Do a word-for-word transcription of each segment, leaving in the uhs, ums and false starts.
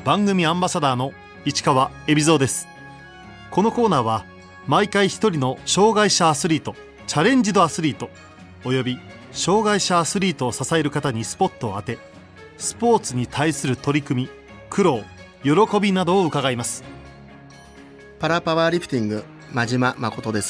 番組アンバサダーの市川海老蔵です。このコーナーは毎回一人の障害者アスリート、チャレンジドアスリートおよび障害者アスリートを支える方にスポットを当て、スポーツに対する取り組み、苦労、喜びなどを伺います。 パラパワーリフティング、真島誠です。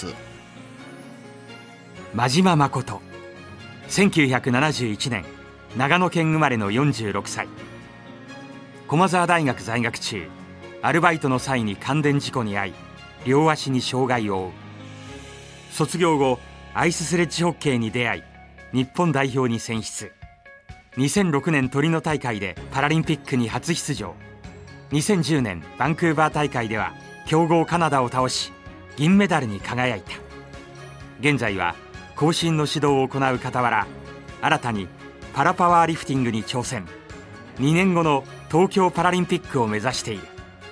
真島誠、せんきゅうひゃくななじゅういちねん長野県生まれのよんじゅうろくさい。駒澤大学在学中、アルバイトの際に感電事故に遭い、両足に障害を負う。卒業後、アイススレッジホッケーに出会い、日本代表に選出。にせんろくねんトリノ大会でパラリンピックに初出場。にせんじゅうねんバンクーバー大会では強豪カナダを倒し、銀メダルに輝いた。現在は後進の指導を行う傍ら、新たにパラパワーリフティングに挑戦。にねんごの東京パラリンピックを目指している。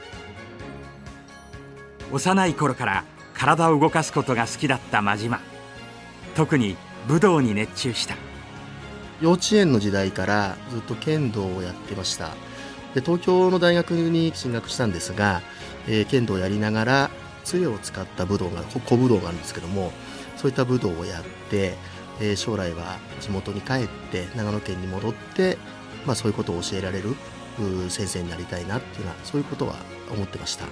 幼い頃から体を動かすことが好きだった真島。特に武道に熱中した。 幼稚園の時代からずっと剣道をやってました。で、東京の大学に進学したんですが、えー、剣道をやりながら杖を使った武道が古武道があるんですけども、そういった武道をやって、えー、将来は地元に帰って長野県に戻って、まあ、そういうことを教えられる先生になりたいなっていうのは、そういうことは思ってました。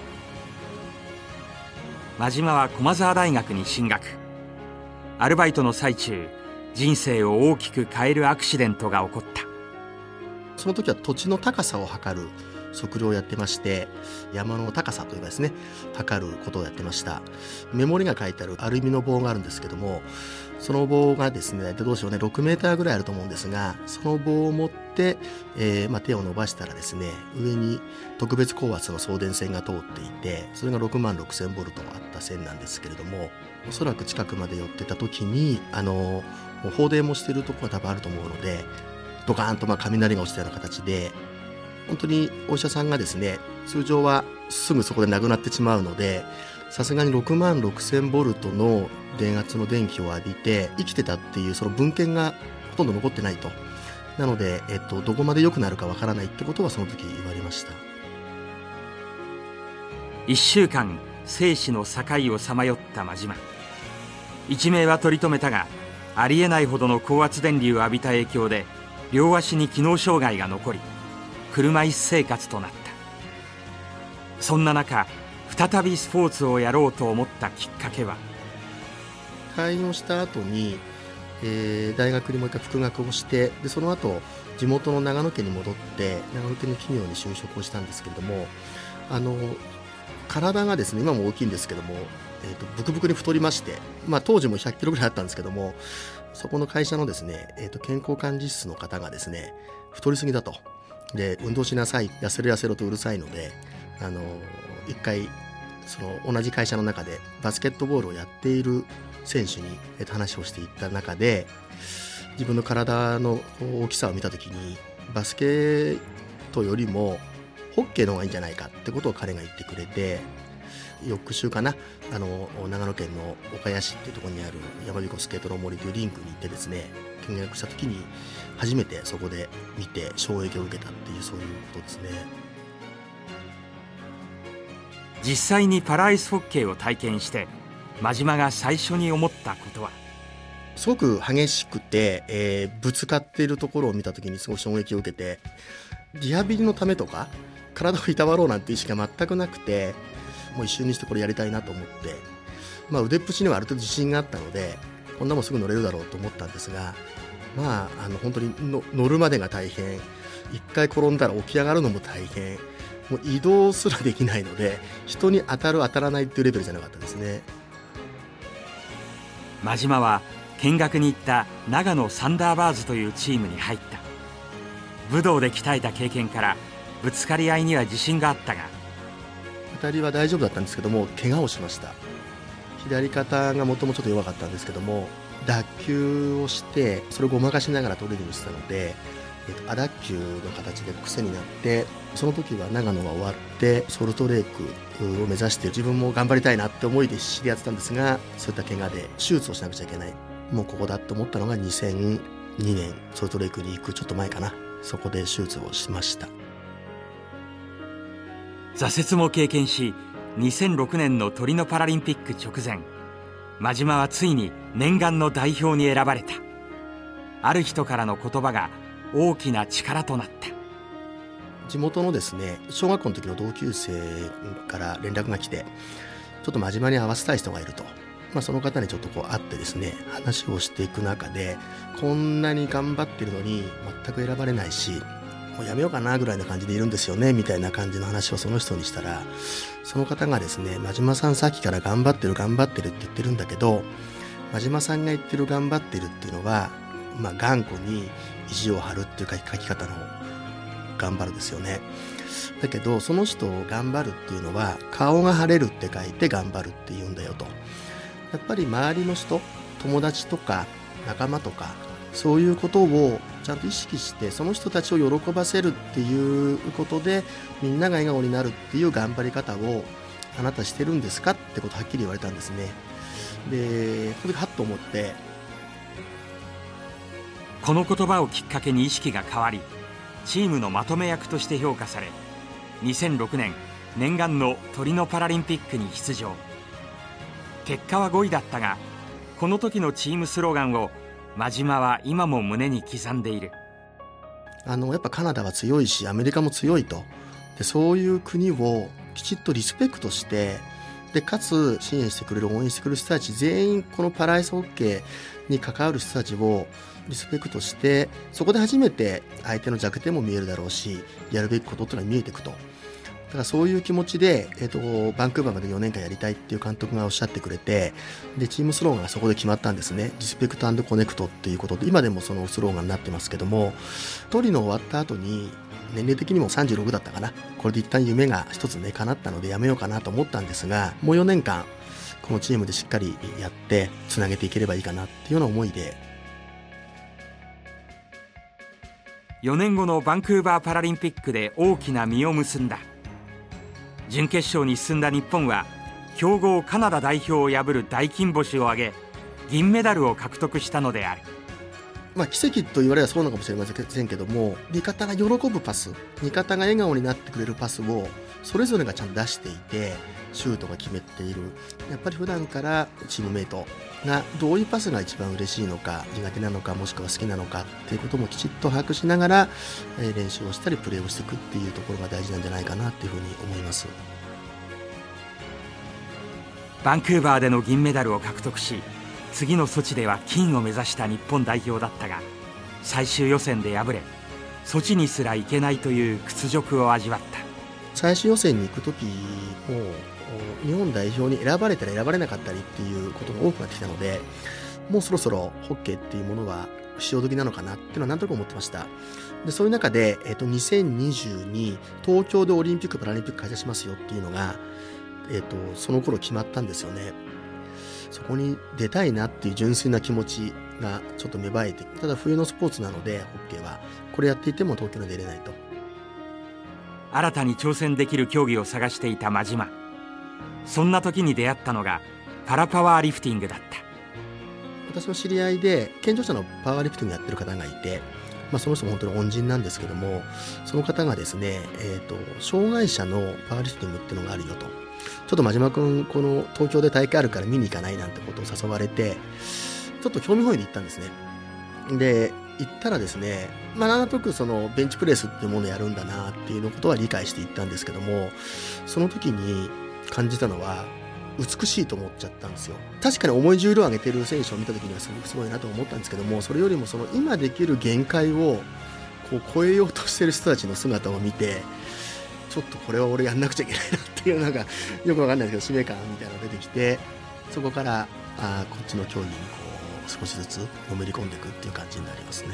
真島は駒澤大学に進学。アルバイトの最中、人生を大きく変えるアクシデントが起こった。 その時は土地の高さを測る測量をやってまして、山の高さといえばですね、測ることをやってました。メモリが書いてあるアルミの棒があるんですけども、その棒がですね、どうしようね、ろくメーターぐらいあると思うんですが、その棒を持って、えーまあ、手を伸ばしたらですね、上に特別高圧の送電線が通っていて、それがろくまんろくせんボルトあった線なんですけれども、おそらく近くまで寄ってた時に、あの放電もしてるところが多分あると思うので、ドカーンとまあ雷が落ちたような形で、本当にお医者さんがですね、通常はすぐそこで亡くなってしまうので、さすがにろくまんろくせんボルトの電圧の電気を浴びて生きてたっていうその文献がほとんど残ってないと。なので、えっと、どこまで良くなるかわからないってことはその時言われました。 いっしゅうかん生死の境をさまよった真島。一命は取り留めたが、ありえないほどの高圧電流を浴びた影響で両足に機能障害が残り、車椅子生活となった。そんな中、再びスポーツをやろうと思ったきっかけは、 退院をした後に、えー、大学にもう一回復学をして、でその後地元の長野県に戻って長野県の企業に就職をしたんですけれども、あの体がですね、今も大きいんですけども、えー、とブクブクに太りまして、まあ、当時もひゃっキロぐらいあったんですけども、そこの会社のですね、えー、と健康管理室の方がですね、太りすぎだと。で、運動しなさい、痩せろ痩せろとうるさいので、あの一回その同じ会社の中でバスケットボールをやっている選手に話をしていった中で、自分の体の大きさを見た時に、バスケットよりもホッケーの方がいいんじゃないかってことを彼が言ってくれて、翌週かな、あの長野県の岡谷市っていうところにある山彦スケートの森というリンクに行ってですね、見学した時に初めてそこで見て衝撃を受けたっていう、そういうことですね。 実際にパラアイスホッケーを体験して真島が最初に思ったことは、 すごく激しくて、えー、ぶつかっているところを見た時にすごい衝撃を受けて、リハビリのためとか体をいたわろうなんて意識が全くなくて、もう一瞬にしてこれやりたいなと思って、まあ、腕っぷしにはある程度自信があったので、こんなもんすぐ乗れるだろうと思ったんですが、まあ、あの本当にの乗るまでが大変、一回転んだら起き上がるのも大変、もう移動すらできないので、人に当たる当たらないっていうレベルじゃなかったですね。 真島は見学に行った長野サンダーバーズというチームに入った。武道で鍛えた経験からぶつかり合いには自信があったが、 ふたりは大丈夫だったんですけども、怪我をしました。左肩がもともちょっと弱かったんですけども、脱臼をしてそれをごまかしながらトレーニングしてたので、えっと、亜脱臼の形で癖になって、その時は長野が終わってソルトレークを目指して自分も頑張りたいなって思いで必死でやってたんですが、そういった怪我で手術をしなくちゃいけない、もうここだと思ったのがにせんにねん、ソルトレークに行くちょっと前かな、そこで手術をしました。 挫折も経験し、にせんろくねんのトリノパラリンピック直前、真島はついに念願の代表に選ばれた。ある人からの言葉が大きな力となった。 地元のですね、小学校の時の同級生から連絡が来て、ちょっと真島に会わせたい人がいると、まあ、その方にちょっとこう会ってですね、話をしていく中で、こんなに頑張ってるのに全く選ばれないし、もうやめようかなぐらいな感じでいるんですよねみたいな感じの話をその人にしたら、その方がですね、真島さんさっきから頑張ってる頑張ってるって言ってるんだけど、真島さんが言ってる頑張ってるっていうのは、まあ、頑固に意地を張るっていう書き書き方の頑張るですよね。だけどその人を頑張るっていうのは、顔が晴れるって書いて頑張るって言うんだよと。やっぱり周りの人、友達とか仲間とか、そういうことをちゃんと意識して、その人たちを喜ばせるっていうことでみんなが笑顔になるっていう頑張り方をあなたしてるんですかってことをはっきり言われたんですね。で、その時はっと思って、 この言葉をきっかけに意識が変わり、チームのまとめ役として評価され、にせんろくねん念願のトリノパラリンピックに出場。結果はごいだったが、この時のチームスローガンを真島は今も胸に刻んでいる。 あのやっぱカナダは強いし、アメリカも強いと。でそういう国をきちっとリスペクトして、でかつ支援してくれる、応援してくれる人たち全員、このパラアイスホッケーに関わる人たちをリスペクトして、そこで初めて相手の弱点も見えるだろうし、やるべきことっていうのは見えていくと。だからそういう気持ちで、えーと、バンクーバーまでよねんかんやりたいっていう監督がおっしゃってくれて、でチームスローガンがそこで決まったんですね。リスペクト&コネクトっていうことで、今でもそのスローガンになってますけども、トリノ終わった後に年齢的にもさんじゅうろくだったかな、これで一旦夢が一つね叶ったのでやめようかなと思ったんですが、もうよねんかんこのチームでしっかりやってつなげていければいいかなっていうような思いで。 よねんごのバンクーバーパラリンピックで大きな実を結んだ。準決勝に進んだ日本は強豪カナダ代表を破る大金星を挙げ、銀メダルを獲得したのである。 まあ、奇跡と言われればそうなのかもしれませんけども、味方が喜ぶパス、味方が笑顔になってくれるパスをそれぞれがちゃんと出していて、シュートが決めている。やっぱり普段からチームメイトがどういうパスが一番嬉しいのか、苦手なのか、もしくは好きなのかっていうこともきちっと把握しながら、えー、練習をしたりプレーをしていくっていうところが大事なんじゃないかなっていうふうに思います。 バンクーバーでの銀メダルを獲得し、次のソチでは金を目指した日本代表だったが、最終予選で敗れ、ソチにすら行けないという屈辱を味わった。 最終予選に行く時も日本代表に選ばれたり選ばれなかったりっていうことが多くなってきたので、もうそろそろホッケーっていうものは潮時なのかなっていうのはなんとなく思ってました。でそういう中で、えっと、にせんにじゅうに東京でオリンピック・パラリンピック開催しますよっていうのが、えっと、その頃決まったんですよね。そこに出たいなっていう純粋な気持ちがちょっと芽生えて、ただ冬のスポーツなのでホッケーはこれやっていても東京に出れないと。 新たに挑戦できる競技を探していた真島。そんな時に出会ったのがパラパワーリフティングだった。 私の知り合いで健常者のパワーリフティングやってる方がいて、まあ、その人も本当に恩人なんですけども、その方がですね、えーと、障害者のパワーリフティングっていうのがあるよと。ちょっと真島君、この東京で大会あるから見に行かないなんてことを誘われて、ちょっと興味本位で行ったんですね。で行ったらですね、まあ、なんとなくそのベンチプレスっていうものをやるんだなっていうのことは理解していったんですけども、その時に感じたのは美しいと思っちゃったんですよ。確かに重い重量を上げてる選手を見た時にはすごくすごいなと思ったんですけども、それよりもその今できる限界をこう超えようとしてる人たちの姿を見て、ちょっとこれは俺やんなくちゃいけないなっていう、なんかよくわかんないですけど使命感みたいなのが出てきて、そこからあこっちの競技にこう少しずつのめり込んでいくっていう感じになりますね。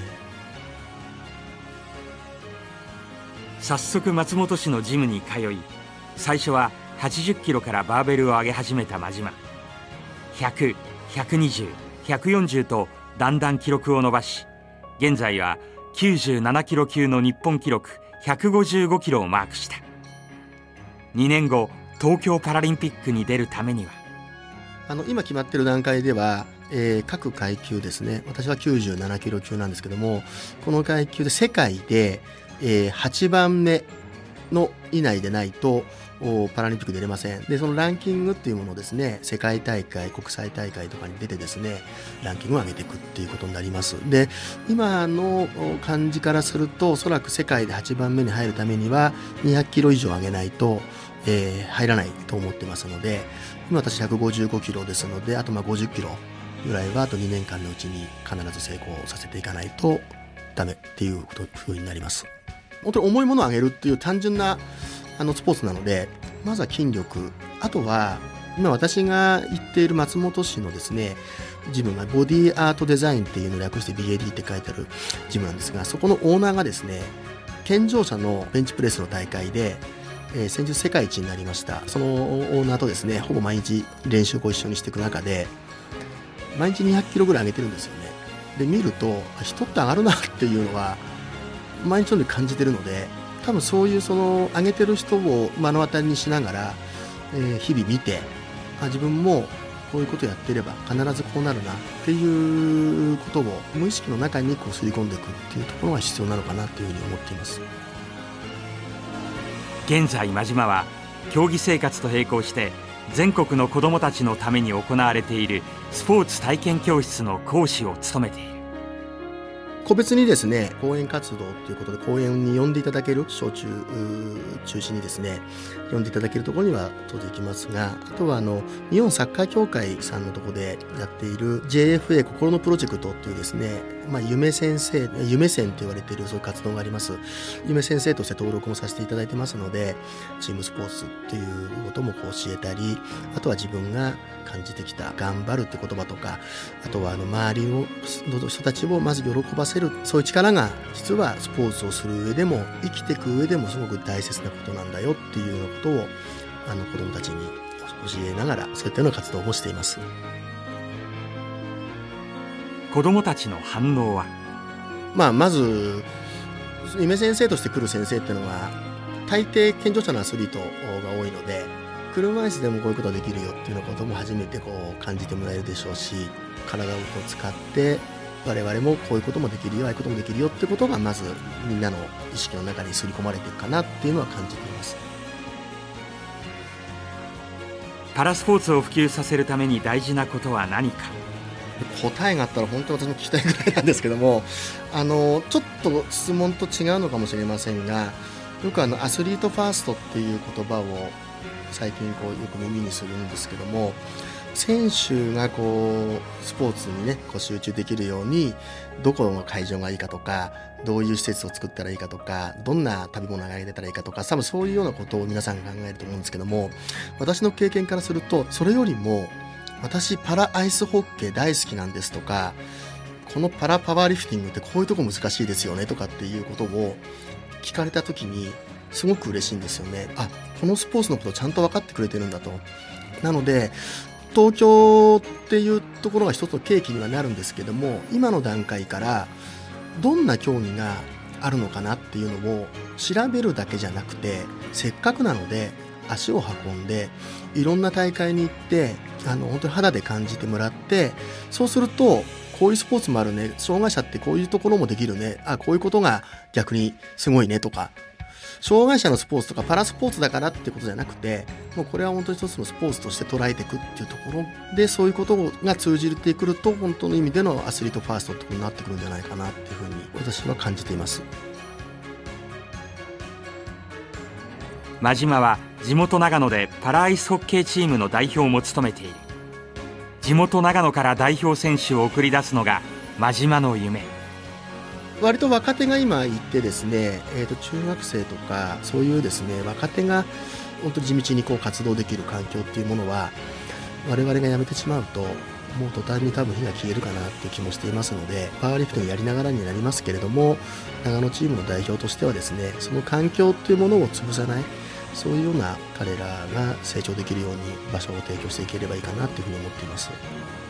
早速松本市のジムに通い、最初ははちじゅっキロからバーベルを上げ始めた真島。ひゃく、ひゃくにじゅう、ひゃくよんじゅうとだんだん記録を伸ばし、現在はきゅうじゅうななキロ級の日本記録ひゃくごじゅうごキロをマークした。にねんご東京パラリンピックに出るためには、 あの今決まっている段階では、えー、各階級ですね、私はきゅうじゅうななキロ級なんですけども、この階級で世界で、えー、はちばんめの以内でないとパラリンピック出れません。でそのランキングっていうものをですね、世界大会国際大会とかに出てですね、ランキングを上げていくっていうことになります。で今の感じからすると、おそらく世界ではちばんめに入るためにはにひゃくキロ以上上げないと、えー、入らないと思ってますので、今私ひゃくごじゅうごキロですので、あとまあごじゅっキロぐらいはあとにねんかんのうちに必ず成功させていかないとダメっていうことふうになります。本当に重いものを上げるっていう単純なあのスポーツなので、まずは筋力、あとは今私が行っている松本市のですねジムがボディアートデザインっていうのを略して ビーエーディー って書いてあるジムなんですが、そこのオーナーがですね、健常者のベンチプレスの大会で、えー、先日世界一になりました。そのオーナーとですねほぼ毎日練習をご一緒にしていく中で、毎日にひゃくキロぐらい上げてるんですよね。で見ると人って上がるなっていうのは毎日のように感じてるので、多分そういうその上げてる人を目の当たりにしながら、えー、日々見て、あ自分もこういうことやっていれば必ずこうなるなっていうことを無意識の中にこう刷り込んでいくっていうところが必要なのかなというふうに思っています。 現在真島は競技生活と並行して全国の子どもたちのために行われているスポーツ体験教室の講師を務めている。 個別にですね講演活動ということで講演に呼んでいただける小中中心にですね呼んでいただけるところには当然行きますが、あとはあの日本サッカー協会さんのところでやっている ジェイエフエー 心のプロジェクトというですね、まあ、夢先生夢線と言われているそういう活動があります。夢先生として登録もさせていただいてますので、チームスポーツっていうこともこう教えたり、あとは自分が感じてきた頑張るって言葉とか、あとはあの周りの人たちをまず喜ばせる、そういう力が実はスポーツをする上でも生きていく上でもすごく大切なことなんだよっていうようなことをあの子どもたちに教えながら、そういったような活動もしています。 子どもたちの反応は、 まあ、まず夢先生として来る先生っていうのは大抵健常者のアスリートが多いので、車椅子でもこういうことができるよっていうようなことも初めてこう感じてもらえるでしょうし、体をこう使って我々もこういうこともできるよ、ああいうこともできるよってことがまずみんなの意識の中に刷り込まれていくかなっていうのは感じています。 パラスポーツを普及させるために大事なことは何か。 答えがあったら本当に私も聞きたいぐらいなんですけども、あのちょっと質問と違うのかもしれませんが、よくあのアスリートファーストっていう言葉を最近こうよく耳にするんですけども、選手がこうスポーツにねこう集中できるようにどこの会場がいいかとか、どういう施設を作ったらいいかとか、どんな食べ物が入れたらいいかとか、多分そういうようなことを皆さん考えると思うんですけども、私の経験からするとそれよりも、私パラアイスホッケー大好きなんですとか、このパラパワーリフティングってこういうとこ難しいですよねとかっていうことを聞かれた時にすごく嬉しいんですよね。あ、このスポーツのことをちゃんと分かってくれてるんだと。なので東京っていうところが一つの契機にはなるんですけども、今の段階からどんな競技があるのかなっていうのを調べるだけじゃなくて、せっかくなので足を運んでいろんな大会に行って、あの本当に肌で感じてもらって、そうするとこういうスポーツもあるね、障害者ってこういうところもできるね、あ、こういうことが逆にすごいねとか、障害者のスポーツとかパラスポーツだからってことじゃなくて、もうこれは本当に一つのスポーツとして捉えていくっていうところで、そういうことが通じてくると本当の意味でのアスリートファーストってことになってくるんじゃないかなっていうふうに私は感じています。 真島は地元長野でパラアイスホッケーチームの代表も務めている。地元長野から代表選手を送り出すのが真島の夢。 割と若手が今行ってですね、えーと中学生とかそういうですね若手が本当に地道にこう活動できる環境っていうものは、我々が辞めてしまうともう途端に多分火が消えるかなっていう気もしていますので、パワーリフティングやりながらになりますけれども、長野チームの代表としてはですね、その環境っていうものを潰さない、そういうような彼らが成長できるように場所を提供していければいいかなというふうに思っています。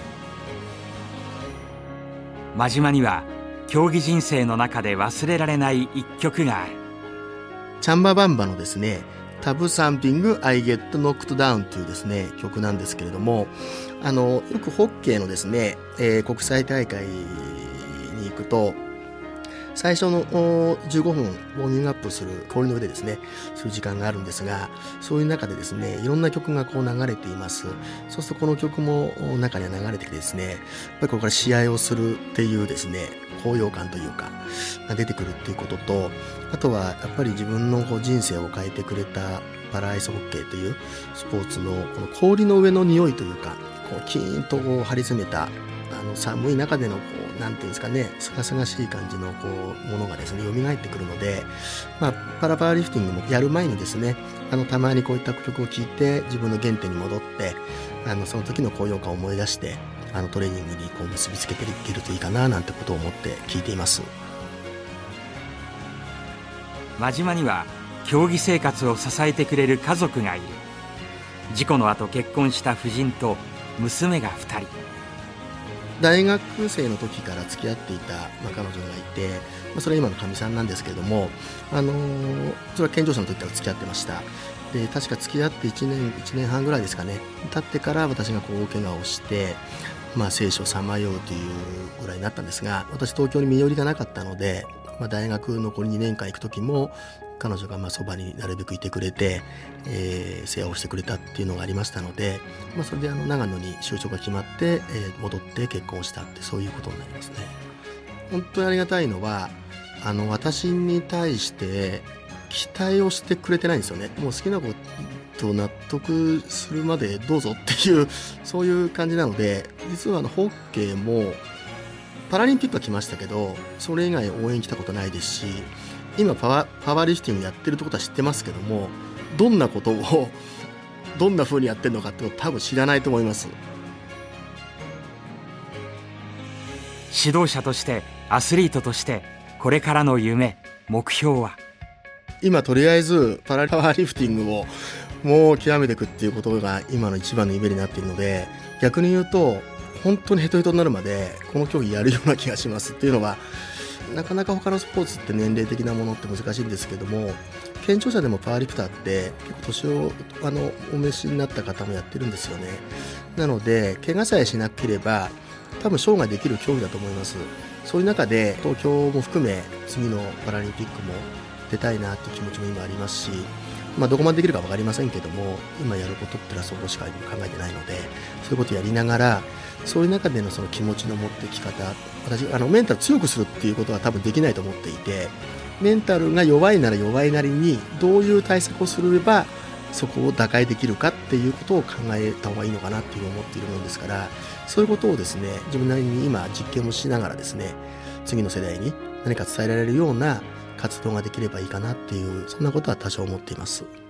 真島には競技人生の中で忘れられない一曲がある。 チャンババンバのですね、タブサンピング I Get Knocked Down というですね曲なんですけれども、あのよくホッケーのですね、えー、国際大会に行くと最初のおじゅうごふんウォーミングアップする氷の上でですねする時間があるんですが、そういう中でですねいろんな曲がこう流れています。そうするとこの曲も中には流れてきてですね、やっぱりここから試合をするっていうですね高揚感というかが出てくるっていうことと、あとはやっぱり自分のこう人生を変えてくれたパラアイスホッケーというスポーツのこの氷の上の匂いというか、こうキーンとこう張り詰めたあの寒い中でのこうなんていうんですかね、すがすがしい感じのこうものがですね蘇ってくるので、まあ、パラパワーリフティングもやる前にですねあのたまにこういった曲を聴いて自分の原点に戻ってあのその時の高揚感を思い出してあのトレーニングにこう結びつけていけるといいかななんてことを思って聞いています。 真島には競技生活を支えてくれる家族がいる。事故の後結婚した夫人と娘がふたり。 大学生の時から付き合っていた、まあ、彼女がいて、まあ、それは今のかみさんなんですけれども、あのー、それは健常者の時から付き合ってました。で確か付き合っていちねんいちねんはんぐらいですかね経ってから私がこう大怪我をして、まあ、生死をさまようというぐらいになったんですが、私東京に身寄りがなかったので、まあ、大学残りにねんかん行く時も彼女がまあそばになるべくいてくれて、えー、世話をしてくれたっていうのがありましたので、まあ、それであの長野に就職が決まって、えー、戻って結婚したってそういうことになりますね。本当にありがたいのはあの私に対して期待をしてくれてないんですよね。もう好きなことを納得するまでどうぞっていうそういう感じなので、実はあのホッケーもパラリンピックは来ましたけどそれ以外応援来たことないですし、今パワー、パワーリフティングやってるってことは知ってますけども、どんなことをどんな風にやってるのかってこと多分知らないと思います。 指導者としてアスリートとしてこれからの夢目標は。 今とりあえずパラパワーリフティングをもう極めていくっていうことが今の一番の夢になっているので、逆に言うと本当にヘトヘトになるまでこの競技やるような気がしますっていうのは、なかなか他のスポーツって年齢的なものって難しいんですけども、健常者でもパワーリフターって結構年をあのお召しになった方もやってるんですよね。なので怪我さえしなければ多分生涯できる競技だと思います。そういう中で東京も含め次のパラリンピックも出たいなっていう気持ちも今ありますし、まあ、どこまでできるか分かりませんけども、今やることってのはそこしか考えてないので、そういうことをやりながらそういう中でのその気持ちの持っていき方、私あのメンタル強くするっていうことは多分できないと思っていて、メンタルが弱いなら弱いなりにどういう対策をすればそこを打開できるかっていうことを考えた方がいいのかなっていう思っているものですから、そういうことをですね自分なりに今実験をしながらですね次の世代に何か伝えられるような活動ができればいいかなっていう、そんなことは多少思っています。